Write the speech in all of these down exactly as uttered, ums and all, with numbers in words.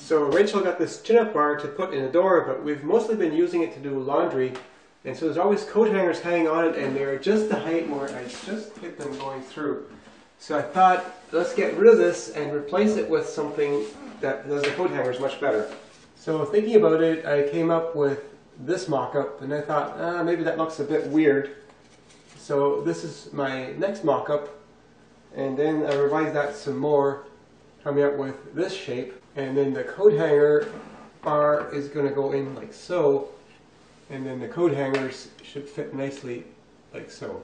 So Rachel got this chin-up bar to put in a door, but we've mostly been using it to do laundry. And so there's always coat hangers hanging on it, and they're just the height where I just hit them going through. So I thought, let's get rid of this and replace it with something that does the coat hangers much better. So thinking about it, I came up with this mock-up, and I thought, ah, maybe that looks a bit weird. So this is my next mock-up, and then I revised that some more, coming up with this shape. And then the coat hanger bar is going to go in like so, and then the coat hangers should fit nicely like so.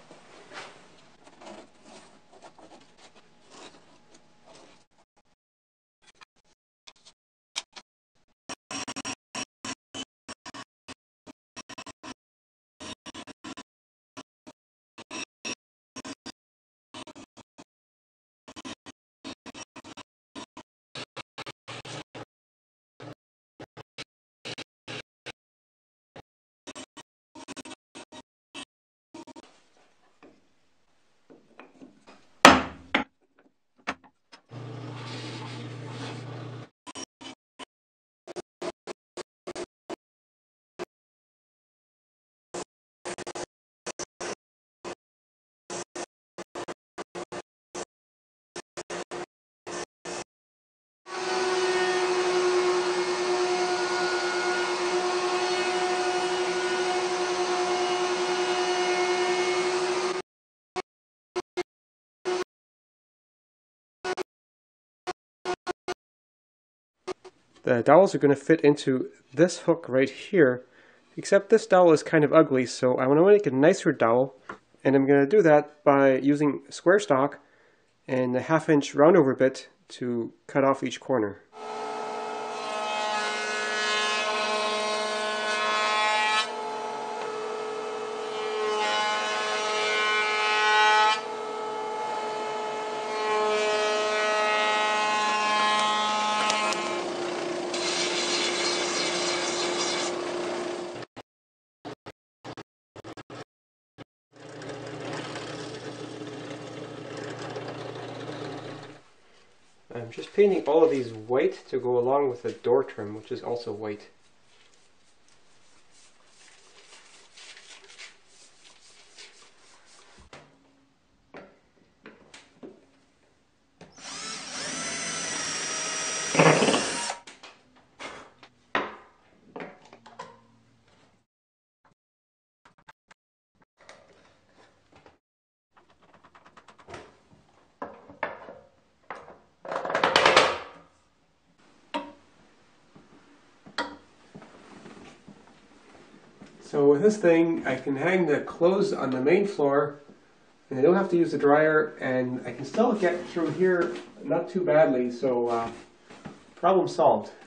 The dowels are going to fit into this hook right here, except this dowel is kind of ugly, so I want to make a nicer dowel, and I'm going to do that by using square stock and a half inch roundover bit to cut off each corner. I'm just painting all of these white to go along with the door trim, which is also white. So with this thing, I can hang the clothes on the main floor, and I don't have to use the dryer, and I can still get through here not too badly, so uh, problem solved.